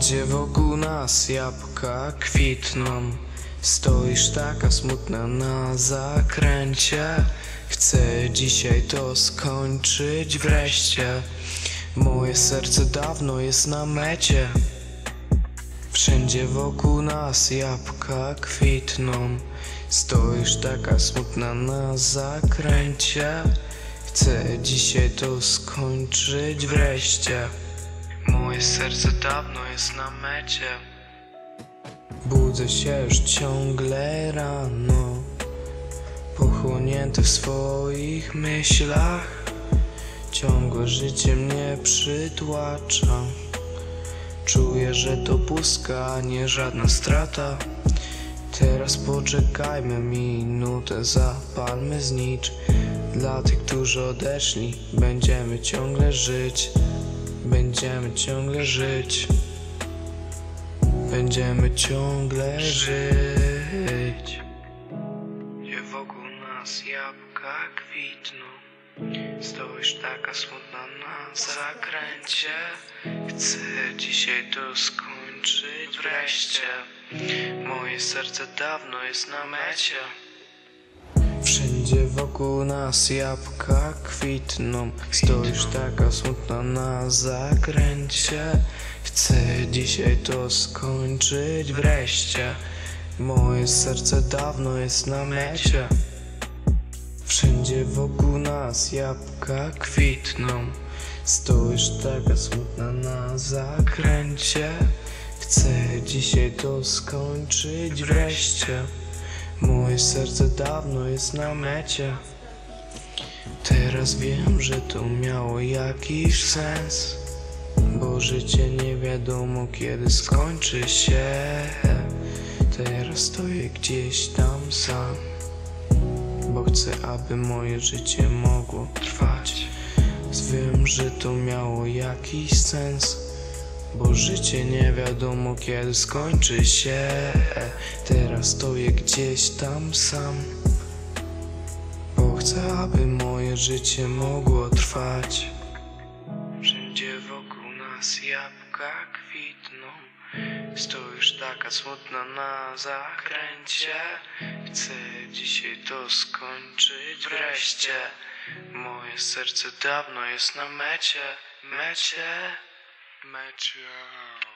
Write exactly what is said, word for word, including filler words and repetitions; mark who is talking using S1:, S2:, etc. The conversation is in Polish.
S1: Wszędzie wokół nas jabłka kwitną. Stoisz taka smutna na zakręcie. Chcę dzisiaj to skończyć wreszcie. Moje serce dawno jest na mecie. Wszędzie wokół nas jabłka kwitną. Stoisz taka smutna na zakręcie. Chcę dzisiaj to skończyć wreszcie. Moje serce dawno jest na mecie. Budzę się już ciągle rano, pochłonięty w swoich myślach. Ciągłe życie mnie przytłacza. Czuję, że to pustka, a nie żadna strata. Teraz poczekajmy minutę, zapalmy znicz. Dla tych, którzy odeszli, będziemy ciągle żyć. Będziemy ciągle żyć. Będziemy ciągle żyć. Gdzie wokół nas jabłka kwitną. Stoisz taka smutna na zakręcie. Chcę dzisiaj to skończyć wreszcie. Moje serce dawno jest na mecie. Wszędzie wokół nas jabłka kwitną. Stoisz taka smutna na zakręcie. Chcę dzisiaj to skończyć wreszcie. Moje serce dawno jest na mecie. Wszędzie wokół nas jabłka kwitną. Stoisz taka smutna na zakręcie. Chcę dzisiaj to skończyć wreszcie. Moje serce dawno jest na mecie. Teraz wiem, że to miało jakiś sens, bo życie nie wiadomo kiedy skończy się. Teraz stoję gdzieś tam sam, bo chcę, aby moje życie mogło trwać. Wiem, że to miało jakiś sens, bo życie nie wiadomo kiedy skończy się. Teraz stoję gdzieś tam sam, bo chcę, aby moje życie mogło trwać. Wszędzie wokół nas jabłka kwitną. Stoisz taka smutna na zakręcie. Chcę dzisiaj to skończyć wreszcie. Moje serce dawno jest na mecie. Mecie. Mecie.